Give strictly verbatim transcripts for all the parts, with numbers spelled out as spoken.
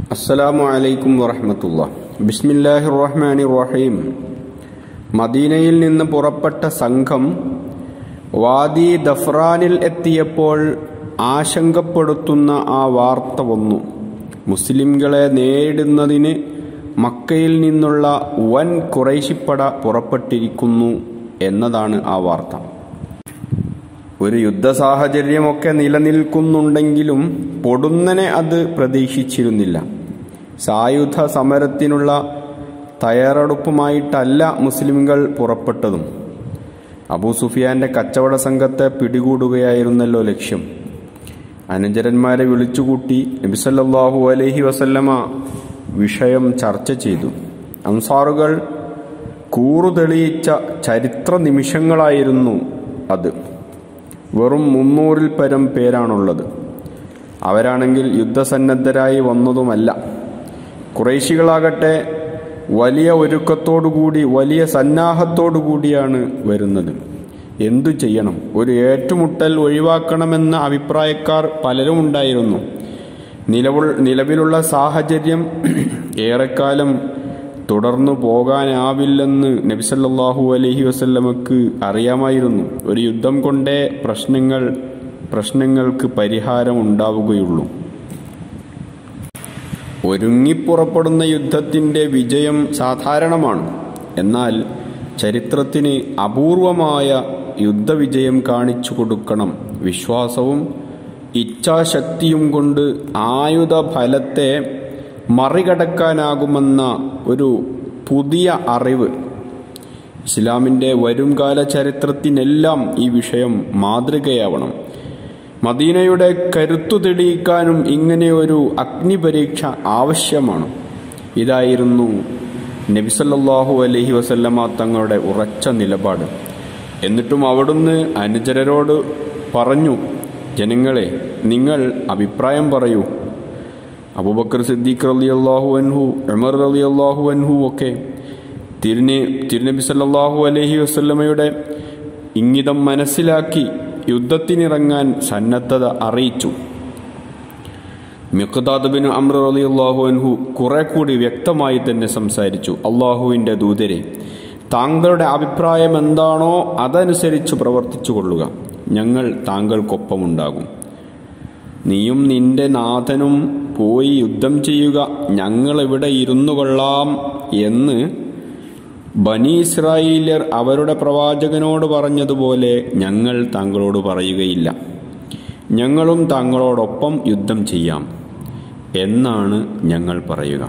അസ്സലാമു അലൈക്കും വറഹ്മത്തുള്ളാഹി. ബിസ്മില്ലാഹിർ റഹ്മാനിർ റഹീം. മദീനയിൽ നിന്ന് പുറപ്പെട്ട സംഘം വാദി ദഫ്രാനിൽ എത്തിയപ്പോൾ ആശങ്കപ്പെടുത്തുന്ന ആ വാർത്ത വന്നു. മുസ്ലിംകളെ നേരിടുന്നതിന് മക്കയിൽ നിന്നുള്ള വൻ ഖുറൈശിപ്പട പുറപ്പെട്ടിരിക്കുന്നു എന്നതാണ് ആ വാർത്ത. ഒരു യുദ്ധ സാഹചര്യമൊക്കെ നിലനിൽക്കുന്നുണ്ടെങ്കിലും പൊടുന്നനെ അത് പ്രതീക്ഷിച്ചിരുന്നില്ല. സായുധ സമരത്തിനുള്ള തയ്യാറെടുപ്പുമായിട്ടല്ല മുസ്ലിംകൾ പുറപ്പെട്ടതും. അബൂ സുഫിയാന്റെ കച്ചവട സംഘത്തെ പിടികൂടുകയായിരുന്നല്ലോ ലക്ഷ്യം. അനുചരന്മാരെ വിളിച്ചുകൂട്ടി നബി സല്ലല്ലാഹു അലൈഹി വസല്ലമ വിഷയം ചർച്ച ചെയ്തു. അൻസാറുകൾ കൂറുതെളിയിച്ച ചരിത്ര നിമിഷങ്ങളായിരുന്നു അത്. വെറും മുന്നൂറിൽ പരം പേരാണുള്ളത്. അവരാണെങ്കിൽ യുദ്ധസന്നദ്ധരായി വന്നതുമല്ല. ഖുറൈശികളാകട്ടെ വലിയ ഒരുക്കത്തോടുകൂടി വലിയ സന്നാഹത്തോടുകൂടിയാണ് വരുന്നത്. എന്തു ചെയ്യണം? ഒരു ഏറ്റുമുട്ടൽ ഒഴിവാക്കണമെന്ന അഭിപ്രായക്കാർ പലരും ഉണ്ടായിരുന്നു. നിലവിൽ നിലവിലുള്ള സാഹചര്യം ഏറെക്കാലം തുടർന്നു പോകാനാവില്ലെന്ന് നബി സല്ലല്ലാഹു അലൈഹി വസല്ലമക്ക് അറിയാമായിരുന്നു. ഒരു യുദ്ധം കൊണ്ടേ പ്രശ്നങ്ങൾ പ്രശ്നങ്ങൾക്ക് പരിഹാരം ഉണ്ടാവുകയുള്ളൂ. ഒരുങ്ങിപ്പുറപ്പെടുന്ന യുദ്ധത്തിന്റെ വിജയം സാധാരണമാണ്. എന്നാൽ ചരിത്രത്തിന് അപൂർവമായ യുദ്ധവിജയം കാണിച്ചു കൊടുക്കണം. വിശ്വാസവും ഇച്ഛാശക്തിയും കൊണ്ട് ആയുധ ഫലത്തെ മറികടക്കാനാകുമെന്ന ഒരു പുതിയ അറിവ്. ഇസ്ലാമിന്റെ വരുംകാല ചരിത്രത്തിനെല്ലാം ഈ വിഷയം മാതൃകയാവണം. മദീനയുടെ കരുത്തു തെളിയിക്കാനും ഇങ്ങനെ ഒരു അഗ്നിപരീക്ഷ ആവശ്യമാണ്. ഇതായിരുന്നു നബി സല്ലല്ലാഹു അലൈഹി വസല്ലമ തങ്ങളുടെ ഉറച്ച നിലപാട്. എന്നിട്ടും അവിടുന്ന് അനുചരരോട് പറഞ്ഞു, ജനങ്ങളെ, നിങ്ങൾ അഭിപ്രായം പറയൂ. അബൂബക്കർ സിദ്ദീഖ് റളിയല്ലാഹു അൻഹു, ഉമർ റളിയല്ലാഹു അൻഹു ഒക്കെ തിരുനെ തിരുനബി സല്ലല്ലാഹു അലൈഹി വസല്ലമയുടെ ഇംഗിതം മനസ്സിലാക്കി യുദ്ധത്തിനിറങ്ങാൻ സന്നദ്ധത അറിയിച്ചു. മിഖ്ദാദ് ബിൻ അംർ റളിയല്ലാഹു അൻഹു കുറെ കൂടി വ്യക്തമായി തന്നെ സംസാരിച്ചു. അള്ളാഹുവിന്റെ ദൂതരെ, താങ്കളുടെ അഭിപ്രായം എന്താണോ അതനുസരിച്ച് പ്രവർത്തിച്ചു കൊള്ളുക. ഞങ്ങൾ താങ്കൾക്കൊപ്പമുണ്ടാകും. നീയും നിന്റെ നാഥനും പോയി യുദ്ധം ചെയ്യുക, ഞങ്ങളിവിടെ ഇരുന്നു കൊള്ളാം എന്ന് ബനി ഇസ്രായേല്യർ അവരുടെ പ്രവാചകനോട് പറഞ്ഞതുപോലെ ഞങ്ങൾ താങ്കളോട് പറയുകയില്ല. ഞങ്ങളും താങ്കളോടൊപ്പം യുദ്ധം ചെയ്യാം എന്നാണ് ഞങ്ങൾ പറയുക.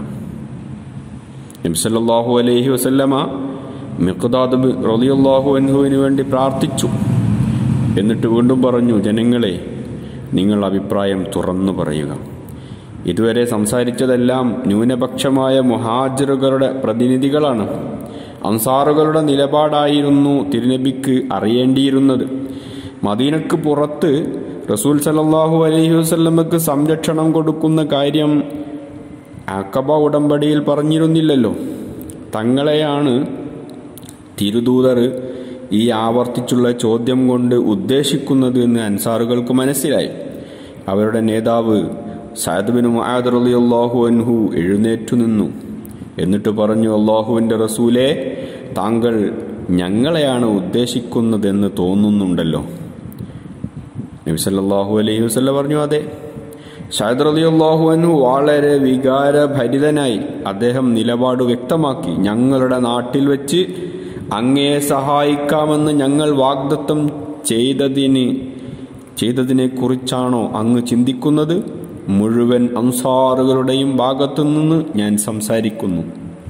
നബി സല്ലല്ലാഹു അലൈഹി വസല്ലമ മിഖ്ദാദ് റളിയല്ലാഹു അൻഹുവിന് വേണ്ടി പ്രാർത്ഥിച്ചു. എന്നിട്ട് വീണ്ടും പറഞ്ഞു, ജനങ്ങളെ, നിങ്ങൾ അഭിപ്രായം തുറന്നു പറയുക. ഇതുവരെ സംസാരിച്ചതെല്ലാം ന്യൂനപക്ഷമായ മുഹാജിറുകളുടെ പ്രതിനിധികളാണ്. അൻസാറുകളുടെ നിലപാടായിരുന്നു തിരുനബിക്ക് അറിയേണ്ടിയിരുന്നത്. മദീനക്ക് പുറത്ത് റസൂൽ സല്ലല്ലാഹു അലൈഹി വസല്ലമക്ക് സംരക്ഷണം കൊടുക്കുന്ന കാര്യം അഖബ ഉടമ്പടിയിൽ പറഞ്ഞിരുന്നില്ലല്ലോ. തങ്ങളെയാണ് തിരുദൂതർ ഈ ആവർത്തിച്ചുള്ള ചോദ്യം കൊണ്ട് ഉദ്ദേശിക്കുന്നത് എന്ന് അൻസാറുകൾക്ക് മനസ്സിലായി. അവരുടെ നേതാവ് സഅദ് ബിൻ മുആദ് റളിയല്ലാഹു അൻഹു എഴുന്നേറ്റു നിന്നു. എന്നിട്ട് പറഞ്ഞു, അല്ലാഹുവിന്റെ റസൂലേ, താങ്കൾ ഞങ്ങളെയാണ് ഉദ്ദേശിക്കുന്നതെന്ന് തോന്നുന്നുണ്ടല്ലോ. നബി സല്ലല്ലാഹു അലൈഹി വസല്ലം പറഞ്ഞു, അതെ. സഅദ് റളിയല്ലാഹു അൻഹു വളരെ വികാരഭരിതനായി അദ്ദേഹം നിലപാട് വ്യക്തമാക്കി. ഞങ്ങളുടെ നാട്ടിൽ വെച്ച് അങ്ങയെ സഹായിക്കാമെന്ന് ഞങ്ങൾ വാഗ്ദത്തം ചെയ്തതിന് ചെയ്തതിനെ കുറിച്ചാണോ അങ്ങ് ചിന്തിക്കുന്നത്? മുഴുവൻ അൻസാറുകളുടെയും ഭാഗത്തു നിന്ന് ഞാൻ സംസാരിക്കുന്നു.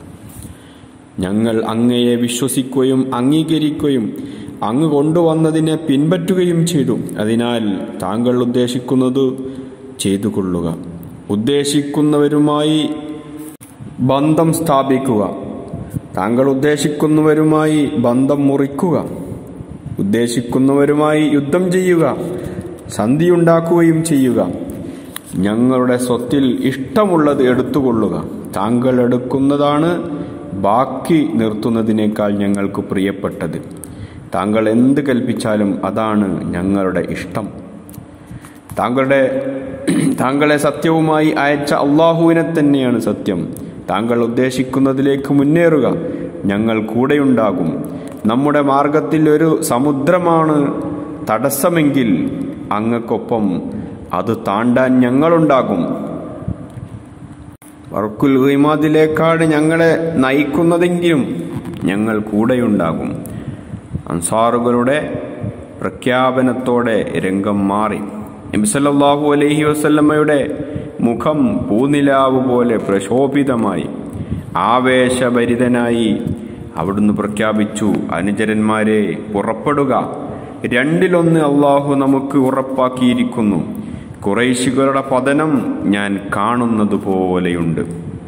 ഞങ്ങൾ അങ്ങയെ വിശ്വസിക്കുകയും അംഗീകരിക്കുകയും അങ്ങ് കൊണ്ടുവന്നതിനെ പിൻപറ്റുകയും ചെയ്തു. അതിനാൽ താങ്കൾ ഉദ്ദേശിക്കുന്നത് ചെയ്തു കൊള്ളുക. ഉദ്ദേശിക്കുന്നവരുമായി ബന്ധം സ്ഥാപിക്കുക. താങ്കൾ ഉദ്ദേശിക്കുന്നവരുമായി ബന്ധം മുറിക്കുക. ഉദ്ദേശിക്കുന്നവരുമായി യുദ്ധം ചെയ്യുക, സന്ധിയുണ്ടാക്കുകയും ചെയ്യുക. ഞങ്ങളുടെ സ്വത്തിൽ ഇഷ്ടമുള്ളത് എടുത്തുകൊള്ളുക. താങ്കൾ എടുക്കുന്നതാണ് ബാക്കി നിർത്തുന്നതിനേക്കാൾ ഞങ്ങൾക്ക് പ്രിയപ്പെട്ടത്. താങ്കൾ എന്ത് കൽപ്പിച്ചാലും അതാണ് ഞങ്ങളുടെ ഇഷ്ടം. താങ്കളുടെ താങ്കളെ സത്യവുമായി അയച്ച അള്ളാഹുവിനെ തന്നെയാണ് സത്യം. താങ്കൾ ഉദ്ദേശിക്കുന്നതിലേക്ക് മുന്നേറുക, ഞങ്ങൾ കൂടെയുണ്ടാകും. നമ്മുടെ മാർഗത്തിൽ ഒരു സമുദ്രമാണ് തടസ്സമെങ്കിൽ അങ്ങക്കൊപ്പം അത് താണ്ടാൻ ഞങ്ങളുണ്ടാകും. വർക്കുൽ ഗീമാദിലേക്കാണ് ഞങ്ങളെ നയിക്കുന്നതെങ്കിലും ഞങ്ങൾ കൂടെയുണ്ടാകും. അൻസാറുകളുടെ പ്രഖ്യാപനത്തോടെ രംഗം മാറി. നബി സല്ലല്ലാഹു അലൈഹി വസല്ലമയുടെ മുഖം പൂനിലാവ് പോലെ പ്രശോഭിതമായി. ആവേശഭരിതനായി അവിടുന്ന് പ്രഖ്യാപിച്ചു, അനുചരന്മാരെ പുറപ്പെടുക, രണ്ടിലൊന്ന് അള്ളാഹു നമുക്ക് ഉറപ്പാക്കിയിരിക്കുന്നു. ഖുറൈശികളുടെ പതനം ഞാൻ കാണുന്നത് പോലെയുണ്ട്.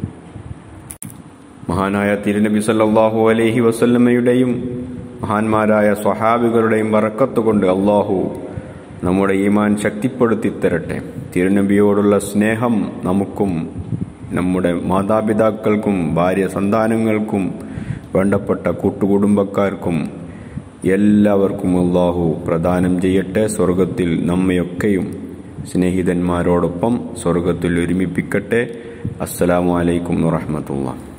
മഹാനായ തിരുനബി സല്ലല്ലാഹു അലൈഹി വസല്ലമയുടെയും മഹാന്മാരായ സ്വഹാബികളുടെയും ബറക്കത്ത് കൊണ്ട് അള്ളാഹു നമ്മുടെ ഈമാൻ ശക്തിപ്പെടുത്തി തരട്ടെ. തിരുനബിയോടുള്ള സ്നേഹം നമുക്കും നമ്മുടെ മാതാപിതാക്കൾക്കും ഭാര്യ സന്താനങ്ങൾക്കും വേണ്ടപ്പെട്ട കൂട്ടുകുടുംബക്കാർക്കും എല്ലാവർക്കും അള്ളാഹു പ്രദാനം ചെയ്യട്ടെ. സ്വർഗത്തിൽ നമ്മയൊക്കെയും സ്നേഹിതന്മാരോടൊപ്പം സ്വർഗത്തിൽ ഒരുമിപ്പിക്കട്ടെ. അസ്സലാമു അലൈക്കും വറഹ്മത്തുള്ളാഹി.